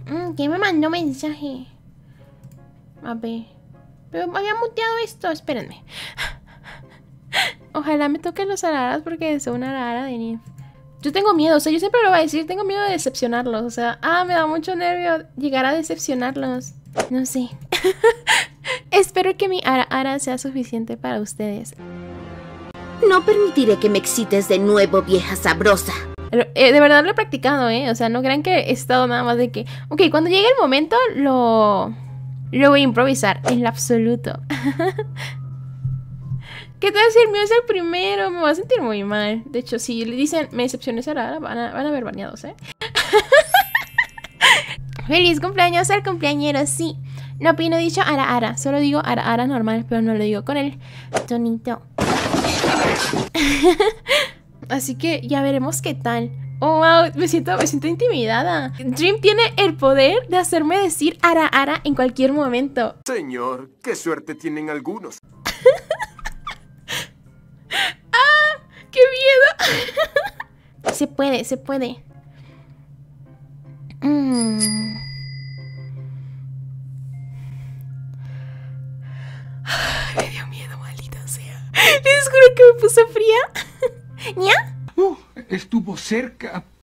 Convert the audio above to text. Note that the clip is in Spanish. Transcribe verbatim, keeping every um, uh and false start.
Mm, ¿Quién me mandó mensaje? A ver. Pero me había muteado esto, espérenme. Ojalá me toquen los araras porque soy una arara de Nymph. Yo tengo miedo, o sea, yo siempre lo voy a decir, tengo miedo de decepcionarlos. O sea, ah, me da mucho nervio llegar a decepcionarlos. No sé. Espero que mi ara ara sea suficiente para ustedes. No permitiré que me excites de nuevo, vieja sabrosa. Pero, eh, de verdad lo he practicado, ¿eh? O sea, no crean que he estado nada más de que... Ok, cuando llegue el momento lo... Lo voy a improvisar, en lo absoluto. ¿Qué tal si el mío es el primero? Me voy a sentir muy mal. De hecho, si le dicen me decepciones ahora, van a, van a ver baneados, ¿eh? Feliz cumpleaños al cumpleañero, sí. No opino dicho ara ara, solo digo ara ara normal, pero no lo digo con el tonito. Así que ya veremos qué tal. Oh, wow, me siento, me siento intimidada. Dream tiene el poder de hacerme decir ara ara en cualquier momento. Señor, qué suerte tienen algunos. ¡Ah! ¡Qué miedo! Se puede, se puede. Mm. Me dio miedo, maldita sea. Les juro que me puse fría. ¿Ya? Uh, estuvo cerca.